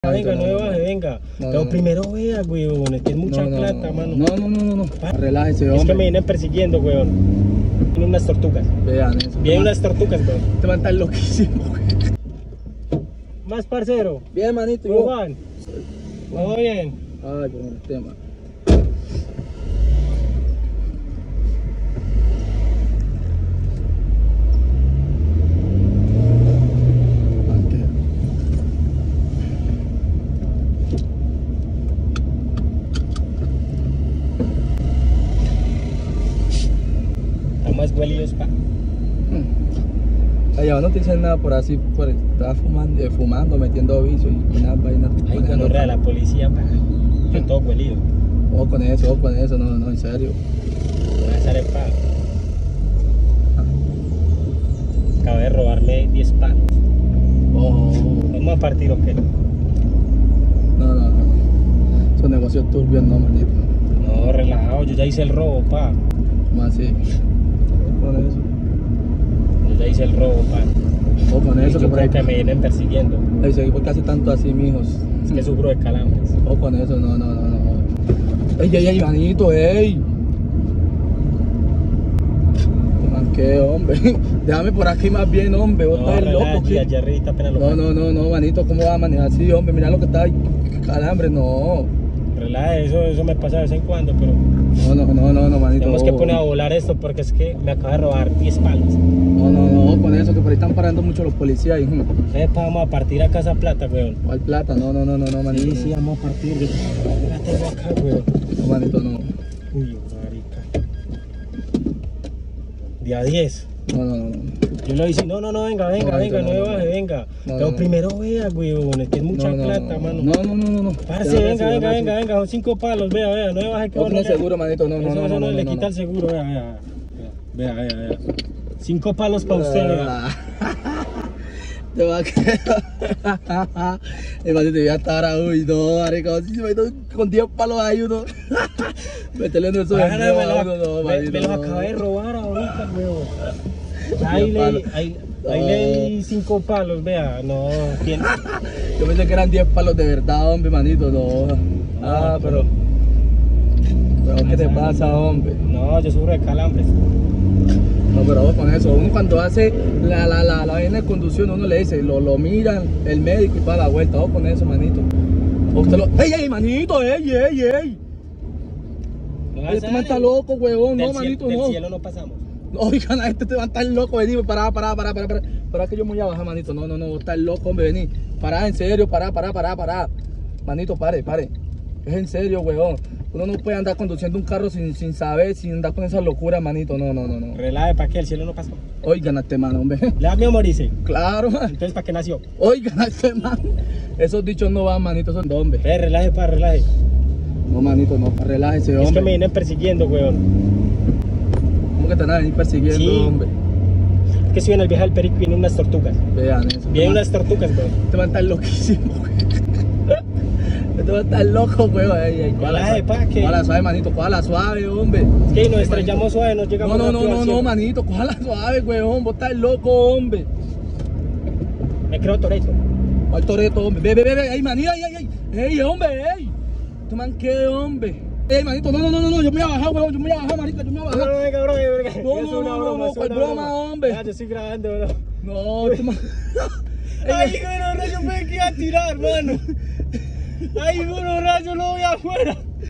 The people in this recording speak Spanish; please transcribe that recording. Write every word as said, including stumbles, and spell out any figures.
Venga, no me baje, venga. No, Pero no, primero vea, weón, es que es mucha no, no, plata, no, mano. No, no, no, no, no. Relájese, hombre. Es que me vienen persiguiendo, weón. Vienen unas tortugas. Vean eso. Vienen unas tortugas, weón. Te van a estar loquísimo, güey. Más parcero. Bien, manito. ¿Cómo yo. van? ¿Todo bien? Ay, pero el tema. Estamos huelidos, pa. Allá no te dicen nada por así, por estar fumando, eh, fumando metiendo vicio y, y nada, vaina. Ahí cuando rea la policía, pa. Yo todo huelido. Ojo con eso, ojo con eso, no, no, en serio. Voy a hacer el pa. Acabé de robarme diez palos. Ojo. ¿Vamos a partir o qué? No, no, no. Esos negocios turbios no, manito. No, relajado, yo ya hice el robo, pa. ¿Cómo así? Con eso. Yo ya hice el robo, pa. Ojo con eso, Yo que por ahí. creo que me vienen persiguiendo. Ay, seguí porque hace tanto así, mijos. Es que sufro de calambres. Ojo con eso, no, no, no, no. Ey, ey, ey, manito, ey. ¿Qué, hombre? Déjame por aquí más bien, hombre. Vos No, estás loco, relaja, ¿qué? allá arriba apenas lo No, no, no, no, manito, ¿cómo va a manejar así, hombre? Mira lo que está ahí. Calambre, no. Relaja, eso, eso me pasa de vez en cuando, pero No, no, no, no, no, manito. tenemos que poner a volar esto porque es que me acaba de robar diez palos. No, no, no, con eso, que por ahí están parando mucho los policías. Y, hmm, Entonces, pa, vamos a partir a casa plata, weón. ¿cuál plata? No, no, no, no, no, manito. Sí, sí, vamos a partir. Yo la tengo acá, weón. No, manito, no. Uy, marica. Día diez. No, no, no, no. Yo lo hice, no, no, no, venga, venga, No, venga, no, no me no, baje, no. venga. No, Pero no, primero vea, weón, es que es mucha No, no, plata, no, mano. No, no, no, no, no. Parce, Déjame venga, así, venga, déjame venga, así. venga, son cinco palos, vea, vea, no me baje que No van tiene seguro, manito, no, no, Eso, no, eso no, no, no, le no, quita no. el seguro, vea, vea. Vea, vea, vea. Cinco palos para usted, vea. Ah. Te va a quedar. Imagínate, voy a estar ahora, uy, no, marico, si se meto con diez palos ahí uno. Métele en eso de Bájale, me, nuevo a lo- uno, no, me- marico, me los no. acabé de robar ahorita, weón. Ahí palos. leí, ahí, No. ahí leí cinco palos, vea, no, tiene. Yo pensé que eran diez palos de verdad, hombre, manito, no. Ah, pero. Pero, ¿qué te pasa, hombre? No, yo sufro de calambres. No, pero vos con eso, uno cuando hace la, la, la, la vaina de conducción, uno le dice, lo, lo miran el médico y para la vuelta, vos con eso, manito. O usted lo. ¡Ey, ey, manito! ¡Ey, ey, ey! No, Este man está loco, huevón, del no, cielo- manito, del no. cielo no pasamos. Oigan, a este te va a estar loco, vení, pará, pará, pará, pará, pará. Pará que yo me voy a bajar, manito. No, no, no, vos estás loco, hombre, vení. Pará, en serio, pará, pará, pará, pará. Manito, pare, pare. Es en serio, huevón. Uno no puede andar conduciendo un carro sin, sin saber, sin andar con esa locura, manito. No, no, no, no. Relaje, ¿para qué? El cielo no pasó. Oigan a este man, hombre. Le da miedo morirse. Claro, man. Entonces, ¿para qué nació? Oigan a este man. Esos dichos no van, manito, son de hombre. Ve, relaje, pa, relaje. No, manito, no. Relájese, Es que me hombre. vienen persiguiendo, weón. ¿Cómo que te van a venir persiguiendo, Sí. hombre? Es que estoy en el viaje del Perico y vienen unas tortugas. Vean eso. Vienen unas tortugas, weón. Te va a estar loquísimo, güey. Te va a estar loco, güey. Ay, ay, coja la Relaje, suave. pa, que- Coja la suave, manito. Coja la suave, hombre. Es que nos Ay, estrellamos manito. suave, nos llegamos No, no, no, rápido al no, no, cielo. manito. Coja la suave, güey. Vos estás loco, hombre. Me creo Toreto. Al toreto, hombre. Ve, ve, ve, ve. Ay, manito, ay, ay, ay. Ey, hombre, ey. Este man, ¿qué, hombre? Ey, manito, no, no, no, no, no. Yo me voy a bajar, güey. Yo me voy a bajar, marica. Yo me voy a No, bajar. no, venga, bro, venga. No, Es no, una no, broma, no, es ¿cuál una broma, hombre? Ya, yo estoy grabando, bro. No, este man. Ay, bueno, no, yo pensé que iba a tirar, mano. Ay, bueno, yo lo voy afuera.